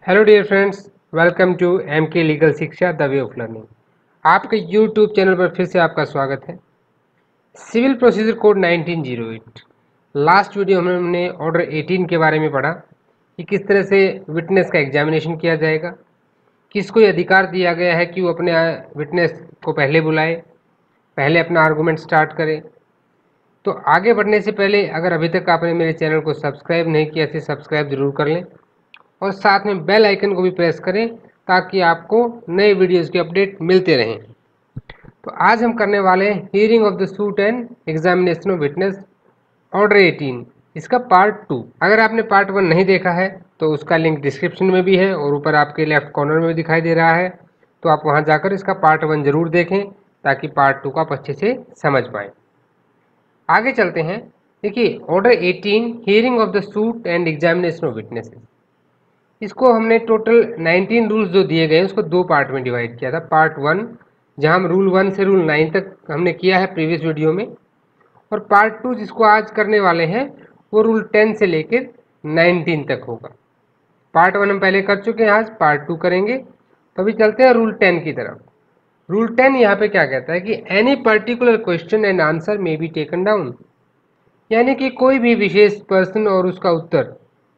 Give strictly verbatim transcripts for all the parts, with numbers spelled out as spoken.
Hello dear friends, welcome to M K legal शिक्षा the way of learning. आपके YouTube channel पर फिर से आपका स्वागत है। Civil procedure code nineteen zero eight, last video में हमने ऑर्डर एटीन के बारे में पढ़ा कि किस तरह से विटनेस का एग्जामिनेशन किया जाएगा, किसको ये अधिकार दिया गया है कि वो अपने विटनेस को पहले बुलाए, पहले अपना आर्गूमेंट स्टार्ट करे। तो आगे बढ़ने से पहले अगर अभी तक आपने मेरे चैनल को सब्सक्राइब नहीं किया तो सब्सक्राइब जरूर कर लें और साथ में बेल आइकन को भी प्रेस करें ताकि आपको नए वीडियोस के अपडेट मिलते रहें। तो आज हम करने वाले हैं hearing of the suit and examination of witness order eighteen, इसका पार्ट टू। अगर आपने पार्ट वन नहीं देखा है तो उसका लिंक डिस्क्रिप्शन में भी है और ऊपर आपके लेफ्ट कॉर्नर में भी दिखाई दे रहा है, तो आप वहां जाकर इसका पार्ट वन जरूर देखें ताकि पार्ट टू को आप अच्छे से समझ पाएँ। आगे चलते हैं। देखिए, order eighteen hearing of the suit and examination of witnesses, इसको हमने टोटल नाइनटीन रूल्स जो दिए गए उसको दो पार्ट में डिवाइड किया था। पार्ट वन जहां हम रूल वन से रूल नाइन तक हमने किया है प्रीवियस वीडियो में, और पार्ट टू जिसको आज करने वाले हैं वो रूल टेन से लेकर नाइनटीन तक होगा। पार्ट वन हम पहले कर चुके हैं, आज पार्ट टू करेंगे। तो अभी चलते हैं रूल टेन की तरफ। रूल टेन यहाँ पे क्या कहता है कि any particular question and answer may be taken down, यानी कि कोई भी विशेष प्रश्न और उसका उत्तर,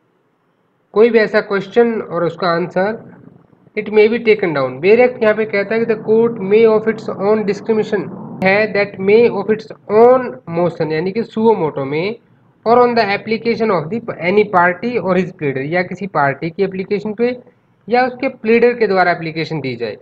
कोई भी ऐसा क्वेश्चन और उसका answer, it may be taken down. Where act यहाँ पे कहता है कि the court may of its own discrimination है that may of its own motion, यानी कि सुओ मोटो में, और on the application of the any party और हिज प्लीडर, या किसी पार्टी की एप्लीकेशन पे या उसके प्लीडर के द्वारा एप्लीकेशन दी जाए।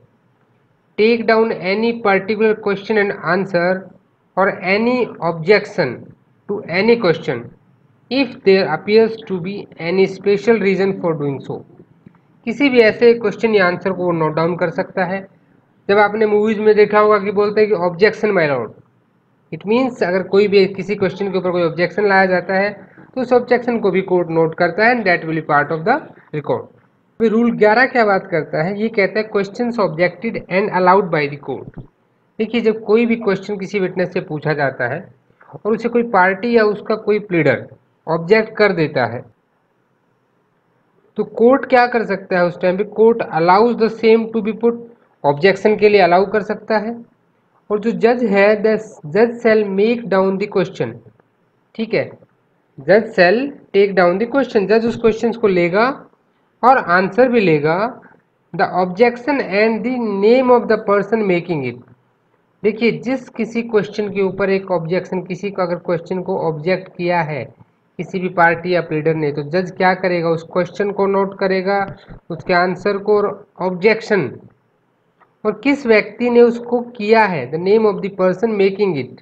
Take down any particular question and answer और any objection to any question if there appears to be any special reason for doing so. किसी भी ऐसे क्वेश्चन या आंसर को नोट डाउन कर सकता है। जब आपने मूवीज में देखा होगा कि बोलते हैं कि objection my lord, it means अगर कोई भी किसी क्वेश्चन के ऊपर कोई ऑब्जेक्शन लाया जाता है तो उस ऑब्जेक्शन को भी कोर्ट नोट करता है and that will be part of the record. फिर रूल ग्यारह क्या बात करता है, ये कहता है questions objected and allowed by the court. देखिए, जब कोई भी क्वेश्चन किसी विटनेस से पूछा जाता है और उसे कोई पार्टी या उसका कोई प्लीडर ऑब्जेक्ट कर देता है तो कोर्ट क्या कर सकता है उस टाइम पे, court allows the same to be put, objection के लिए अलाउ कर सकता है। और जो जज है, द जज shall make down the question, ठीक है, जज shall take down the question, जज उस क्वेश्चन को लेगा और आंसर भी लेगा, the objection and the name of the person making it. देखिए, जिस किसी क्वेश्चन के ऊपर एक ऑब्जेक्शन, किसी को अगर क्वेश्चन को ऑब्जेक्ट किया है किसी भी पार्टी या प्लीडर ने, तो जज क्या करेगा, उस क्वेश्चन को नोट करेगा, उसके आंसर को और ऑब्जेक्शन, और किस व्यक्ति ने उसको किया है, the name of the person making it,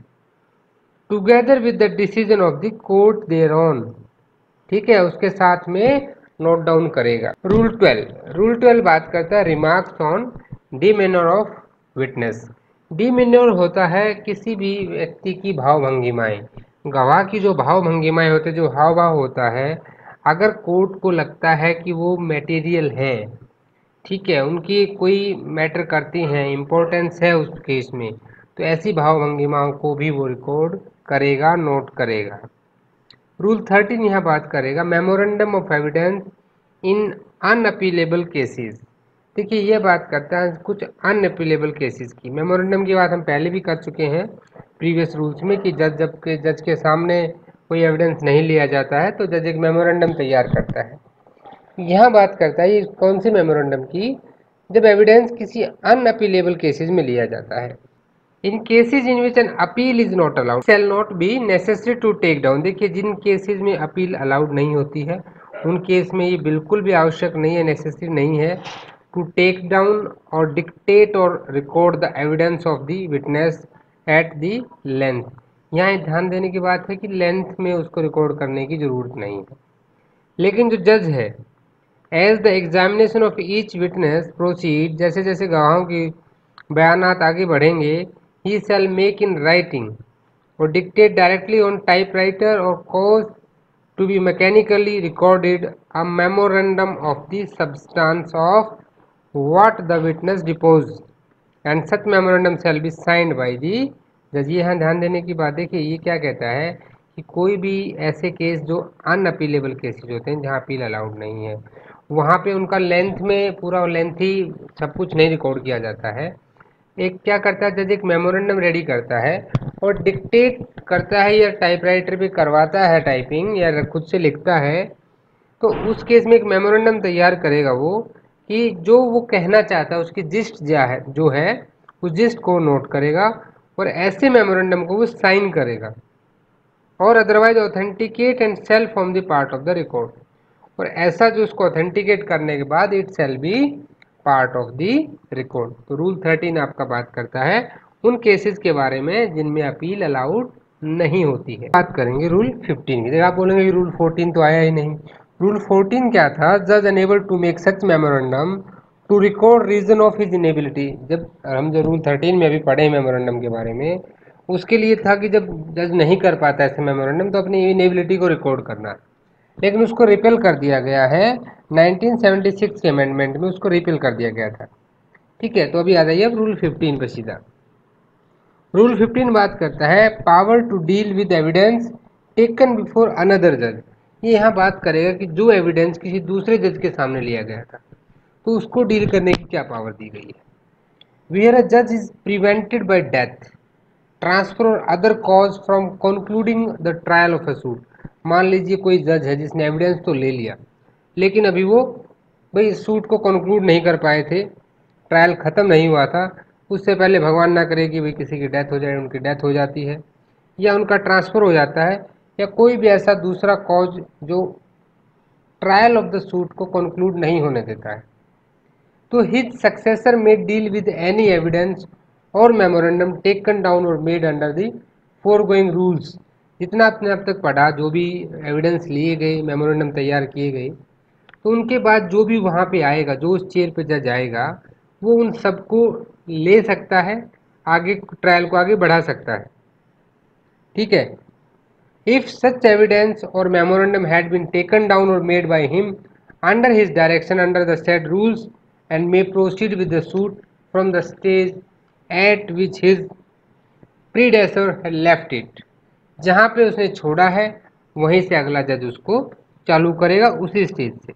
together with the decision of the court thereon, ठीक है, उसके साथ में नोट डाउन करेगा। रूल ट्वेल्व, रूल ट्वेल्व बात करता है remarks on demeanour of witness. Demeanour होता है किसी भी व्यक्ति की भाव भंगिमाएं, गवाह की जो भाव भंगिमाएं होते हैं, जो हाव भाव होता है, अगर कोर्ट को लगता है कि वो मटेरियल है, ठीक है, उनकी कोई मैटर करती हैं, इम्पोर्टेंस है उस केस में, तो ऐसी भाव भंगिमाओं को भी वो रिकॉर्ड करेगा, नोट करेगा। रूल थर्टीन यहाँ बात करेगा memorandum of evidence in unappealable cases. देखिए, ये बात करता है कुछ अनअपीलेबल केसेस की। मेमोरेंडम की बात हम पहले भी कर चुके हैं प्रीवियस रूल्स में कि जज जब के जज के सामने कोई एविडेंस नहीं लिया जाता है तो जज एक मेमोरेंडम तैयार करता है। यहाँ बात करता है ये कौन से मेमोरेंडम की, जब एविडेंस किसी अनअपीलेबल केसेस में लिया जाता है। In cases in which an appeal is not allowed shall not be necessary to take down. देखिए, जिन केसेस में अपील अलाउड नहीं होती है उन केस में ये बिल्कुल भी आवश्यक नहीं है, नेसेसरी नहीं है टू टेक डाउन और डिक्टेट और record the evidence of the witness at the length. यहाँ ध्यान देने की बात है कि लेंथ में उसको रिकॉर्ड करने की जरूरत नहीं है। लेकिन जो जज है, as the examination of each witness proceed, जैसे जैसे गवाहों की बयानात आगे बढ़ेंगे, ही शैल मेक इन राइटिंग और डिक्टेट डायरेक्टली ऑन टाइपराइटर और cause to be mechanically recorded a memorandum of the substance of what the witness depose and such memorandum shall be signed by the जज। यहाँ ध्यान देने की बात है कि ये क्या कहता है कि कोई भी ऐसे केस जो अनअपीलेबल केसेज होते हैं, जहाँ अपील अलाउड नहीं है, वहाँ पे उनका लेंथ में पूरा लेंथ ही सब कुछ नहीं रिकॉर्ड किया जाता है। एक क्या करता है, जज एक मेमोरेंडम रेडी करता है और डिक्टेट करता है या टाइपराइटर पे करवाता है टाइपिंग या खुद से लिखता है, तो उस केस में एक मेमोरेंडम तैयार करेगा वो कि जो वो कहना चाहता है उसकी जिस्ट जो है जो है उस जिस्ट को नोट करेगा और ऐसे मेमोरेंडम को वो साइन करेगा और otherwise authenticate and shall form the part of the record, और ऐसा जो उसको ऑथेंटिकेट करने के बाद it shall be part of the record. तो रूल थर्टीन आपका बात करता है उन केसेस के बारे में जिनमें अपील अलाउड नहीं होती है। बात करेंगे रूल फिफ्टीन की। देखिए आप बोलेंगे रूल फोर्टीन तो आया ही नहीं। रूल फोर्टीन क्या था, जज unable to make such memorandum to record reason of his inability. जब हम जो रूल थर्टीन में अभी पढ़े मेमोरेंडम के बारे में, उसके लिए था कि जब जज नहीं कर पाता ऐसे मेमोरेंडम तो अपनी इनेबिलिटी को रिकॉर्ड करना, लेकिन उसको रिपेल कर दिया गया है नाइनटीन सेवेंटी सिक्स के अमेंडमेंट में, उसको रिपेल कर दिया गया था। ठीक है, तो अभी आ जाइए अब रूल फिफ्टीन पर सीधा। रूल फिफ्टीन बात करता है power to deal with evidence taken before another जज। ये यहाँ बात करेगा कि जो एविडेंस किसी दूसरे जज के सामने लिया गया था तो उसको डील करने की क्या पावर दी गई है। वेयर अ जज is prevented by death, transfer और other cause from concluding the trial of a suit. मान लीजिए कोई जज है जिसने एविडेंस तो ले लिया लेकिन अभी वो भाई सूट को कंक्लूड नहीं कर पाए थे, ट्रायल ख़त्म नहीं हुआ था, उससे पहले भगवान ना करे कि भाई किसी की डेथ हो जाए, उनकी डेथ हो जाती है या उनका ट्रांसफ़र हो जाता है या कोई भी ऐसा दूसरा कॉज जो ट्रायल ऑफ द सूट को कंक्लूड नहीं होने देता है, तो his successor may deal with any evidence और मेमोरेंडम टेकन डाउन और made under the foregoing rules. जितना आपने अब तक पढ़ा, जो भी एविडेंस लिए गए, मेमोरेंडम तैयार किए गए, तो उनके बाद जो भी वहाँ पे आएगा, जो उस चेयर पे जज आएगा, वो उन सबको ले सकता है, आगे ट्रायल को आगे बढ़ा सकता है। ठीक है, इफ सच एविडेंस और memorandum had been taken down और made by him under his direction under the said rules and may proceed with the suit from the stage at which his predecessor had left it। जहाँ पे उसने छोड़ा है वहीं से अगला जज उसको चालू करेगा उसी स्टेज से।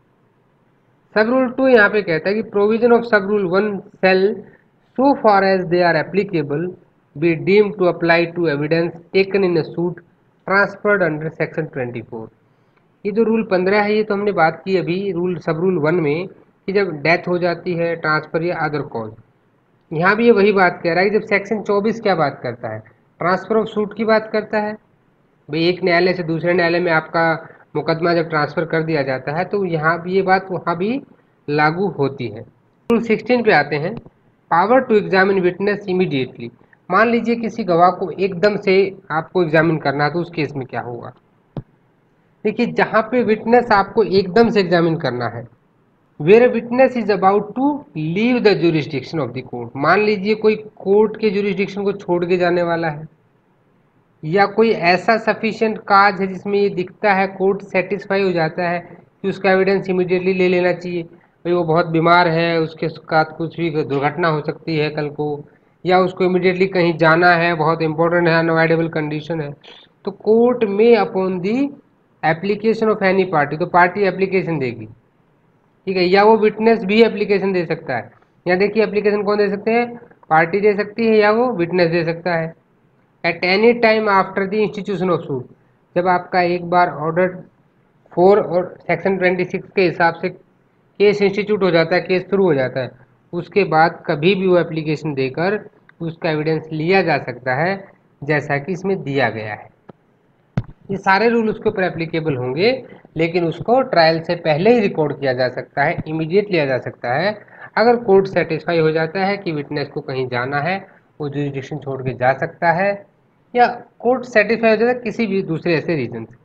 सब रूल टू यहाँ पे कहता है कि provision of sub rule one shall so far as they are applicable be deem to apply to evidence taken in a suit transferred under section twenty four. ये जो रूल पंद्रह है ये तो हमने बात की अभी रूल सब रूल वन में कि जब डेथ हो जाती है, ट्रांसफ़र या अदर कॉज। यहाँ भी ये वही बात कह रहा है कि जब सेक्शन चौबीस क्या बात करता है, ट्रांसफ़र ऑफ सूट की बात करता है। भाई एक न्यायालय से दूसरे न्यायालय में आपका मुकदमा जब ट्रांसफ़र कर दिया जाता है तो यहाँ भी ये बात वहाँ भी लागू होती है। रूल सिक्सटीन पे आते हैं, power to examine witness immediately. मान लीजिए किसी गवाह को एकदम से आपको एग्जामिन करना है तो उस केस में क्या होगा। देखिए जहाँ पे विटनेस आपको एकदम से एग्जामिन करना है, where a witness is about to leave the jurisdiction of the court. मान लीजिए कोई कोर्ट के जुरिस्डिक्शन को छोड़ के जाने वाला है या कोई ऐसा सफिशिएंट काज है जिसमें ये दिखता है, कोर्ट सेटिस्फाई हो जाता है कि उसका एविडेंस इमीडिएटली ले लेना चाहिए। भाई वो बहुत बीमार है, उसके साथ कुछ भी दुर्घटना हो सकती है कल को, या उसको इमीडिएटली कहीं जाना है, बहुत इंपॉर्टेंट है, अनअवॉइडेबल कंडीशन है, तो कोर्ट में upon the application of any party, तो पार्टी एप्लीकेशन देगी। ठीक है, या वो विटनेस भी एप्लीकेशन दे सकता है। यहाँ देखिए एप्लीकेशन कौन दे सकते हैं, पार्टी दे सकती है या वो विटनेस दे सकता है। At any time after the institution of suit, जब आपका एक बार ऑर्डर फोर और सेक्शन ट्वेंटी सिक्स के हिसाब से केस इंस्टीट्यूट हो जाता है, केस शुरू हो जाता है, उसके बाद कभी भी वो एप्लीकेशन देकर उसका एविडेंस लिया जा सकता है जैसा कि इसमें दिया गया है। ये सारे रूल उसके ऊपर एप्लीकेबल होंगे, लेकिन उसको ट्रायल से पहले ही रिकॉर्ड किया जा सकता है, इमीडिएट लिया जा सकता है। अगर कोर्ट सेटिस्फाई हो जाता है कि विटनेस को कहीं जाना है, वो जुरिस्डिक्शन छोड़ के जा सकता है, या कोर्ट सेटिस्फाई हो जाता है किसी भी दूसरे ऐसे रीजन से।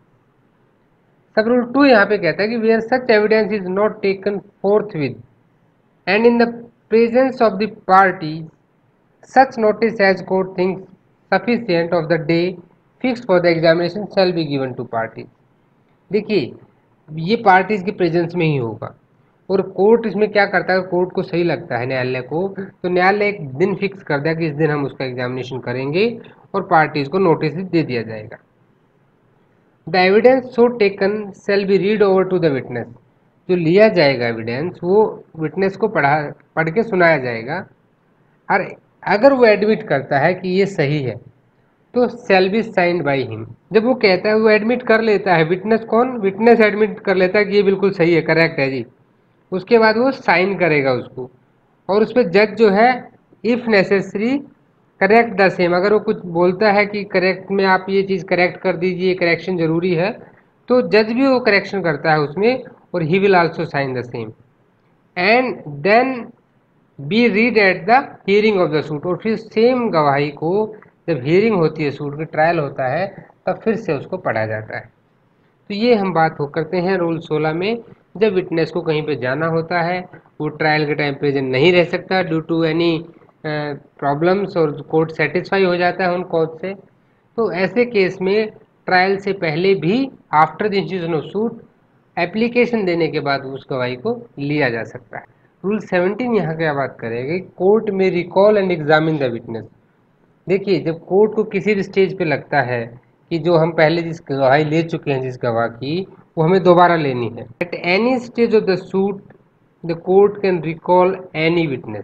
सब रूल टू यहाँ पे कहता है कि where such evidence is not taken forthwith and in the presence of the party such notice as court thinks sufficient of the day fixed for the examination shall be given to party. देखिए ये parties के presence में ही होगा, और court इसमें क्या करता है, कोर्ट को सही लगता है न्यायालय को, तो न्यायालय एक दिन फिक्स कर दिया कि इस दिन हम उसका एग्जामिनेशन करेंगे और पार्टीज को नोटिस दे दिया जाएगा। The evidence so taken shall be read over to the witness. जो लिया जाएगा एविडेंस वो विटनेस को पढ़ा पढ़ के सुनाया जाएगा, और अगर वो एडमिट करता है कि ये सही है तो shall be signed by him. जब वो कहता है, वो एडमिट कर लेता है, विटनेस कौन, विटनेस एडमिट कर लेता है कि ये बिल्कुल सही है, करेक्ट है जी, उसके बाद वो साइन करेगा उसको, और उस पर जज जो है if necessary correct the same, अगर वो कुछ बोलता है कि करेक्ट में आप ये चीज़ करेक्ट कर दीजिए, करेक्शन जरूरी है, तो जज भी वो करेक्शन करता है उसमें, और he will also sign the same and then be read at the hearing of the suit. और फिर सेम गवाही को जब हियरिंग होती है, सूट की ट्रायल होता है, तब फिर से उसको पढ़ा जाता है। तो ये हम बात हो करते हैं रूल सोलह में, जब विटनेस को कहीं पे जाना होता है, वो ट्रायल के टाइम प्रेजेंट नहीं रह सकता ड्यू टू एनी प्रॉब्लम्स, और कोर्ट सेटिस्फाई हो जाता है उन कॉज से, तो ऐसे केस में ट्रायल से पहले भी after the institution of suit application देने के बाद उस गवाही को लिया जा सकता है। रूल सेवनटीन यहाँ क्या बात करेगा, कोर्ट में recall and examine the witness. देखिए, जब कोर्ट को किसी भी स्टेज पे लगता है कि जो हम पहले जिस गवाही ले चुके हैं जिस गवाह की, वो हमें दोबारा लेनी है, at any stage of the suit the court can recall any witness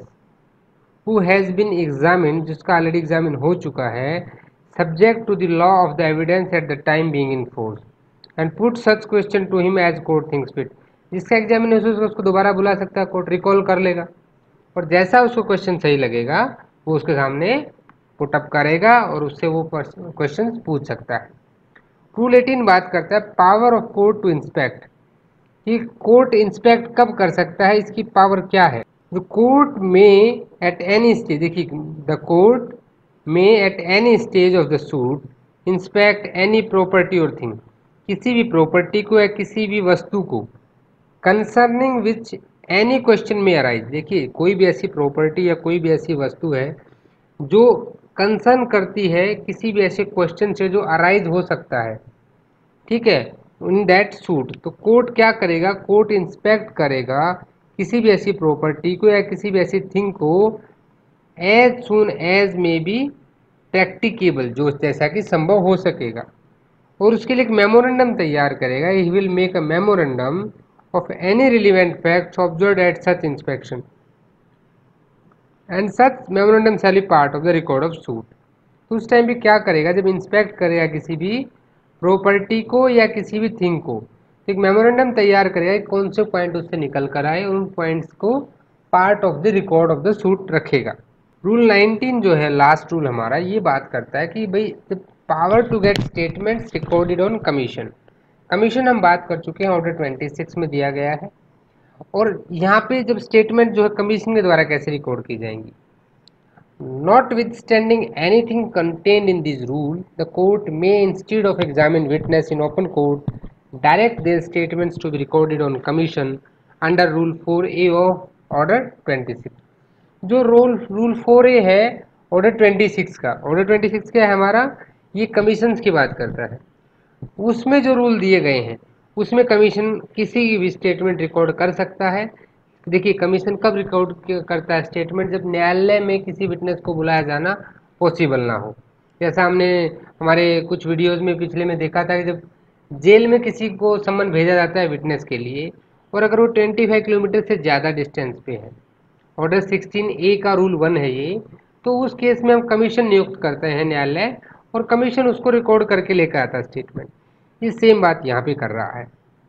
who has been examine, जिसका ऑलरेडी एग्जामिन हो चुका है, subject to the law of the evidence at the time being in force and put such question to him as court thinks fit. जिसका examination उसको उसको दोबारा बुला सकता है, कोर्ट रिकॉल कर लेगा, और जैसा उसको क्वेश्चन सही लगेगा वो उसके सामने पुटअप करेगा और उससे वो क्वेश्चन पूछ सकता है। रूल एटीन बात करता है power of court to inspect, कि कोर्ट इंस्पेक्ट कब कर सकता है, इसकी पावर क्या है। The court may at any stage, देखिए, the court may at any stage of the suit inspect any property or thing, किसी भी प्रॉपर्टी को या किसी भी वस्तु को, concerning which any question may arise. देखिए, कोई भी ऐसी प्रॉपर्टी या कोई भी ऐसी वस्तु है जो कंसर्न करती है किसी भी ऐसे क्वेश्चन से जो अराइज हो सकता है, ठीक है, इन दैट सूट, तो कोर्ट क्या करेगा, कोर्ट इंस्पेक्ट करेगा किसी भी ऐसी प्रॉपर्टी को या किसी भी ऐसी थिंग को as soon as may be practicable, जो जैसा कि संभव हो सकेगा, और उसके लिए एक मेमोरेंडम तैयार करेगा। He will make a memorandum of any relevant facts observed at such inspection and such memorandum shall be part of the record of suit. तो उस टाइम पे क्या करेगा, जब इंस्पेक्ट करेगा किसी भी प्रॉपर्टी को या किसी भी थिंग को, तो एक मेमोरेंडम तैयार करेगा, कौन से पॉइंट उससे निकल कर आए, उन पॉइंट्स को part of the record of the suit रखेगा। रूल नाइनटीन जो है लास्ट रूल हमारा, ये बात करता है कि भाई जब power to get statements recorded on commission, commission हम बात कर चुके हैं, ऑर्डर ट्वेंटी सिक्स में दिया गया है, और यहाँ पे जब स्टेटमेंट जो है कमीशन के द्वारा कैसे रिकॉर्ड की जाएंगी। Notwithstanding anything contained in this rule, the court may, instead of examine witness in open court, direct their statements to be recorded on commission under Rule four A of Order twenty six. जो rule rule four A है order twenty six का, order twenty six क्या है हमारा, ये commissions की बात करता है। उसमें जो रूल दिए गए हैं उसमें कमीशन किसी भी स्टेटमेंट रिकॉर्ड कर सकता है। देखिए, कमीशन कब रिकॉर्ड करता है स्टेटमेंट, जब न्यायालय में किसी विटनेस को बुलाया जाना पॉसिबल ना हो। जैसा हमने हमारे कुछ वीडियोस में पिछले में देखा था कि जब जेल में किसी को सम्मन भेजा जाता है विटनेस के लिए, और अगर वो पच्चीस किलोमीटर से ज़्यादा डिस्टेंस पे है, ऑर्डर सिक्सटीन ए का रूल वन है ये, तो उस केस में हम कमीशन नियुक्त करते हैं न्यायालय, और कमीशन उसको रिकॉर्ड करके लेकर आता है स्टेटमेंट। ये सेम बात यहाँ पे कर रहा है।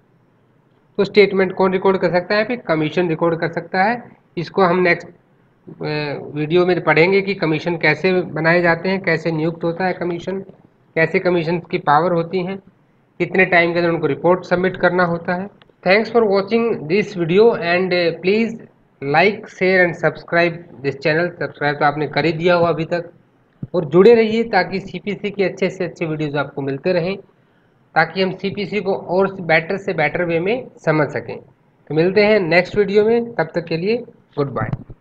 तो स्टेटमेंट कौन रिकॉर्ड कर सकता है, फिर कमीशन रिकॉर्ड कर सकता है। इसको हम नेक्स्ट वीडियो में पढ़ेंगे कि कमीशन कैसे बनाए जाते हैं, कैसे नियुक्त होता है कमीशन, कैसे कमीशन की पावर होती हैं, कितने टाइम के अंदर उनको रिपोर्ट सबमिट करना होता है। Thanks for watching this video and please like share and subscribe this channel. Subscribe तो आपने कर ही दिया हो अभी तक, और जुड़े रहिए ताकि सीपीसी के अच्छे से अच्छे वीडियोज़ आपको मिलते रहें, ताकि हम सीपीसी को और बेटर से बेटर वे में समझ सकें। तो मिलते हैं नेक्स्ट वीडियो में, तब तक के लिए गुड बाय।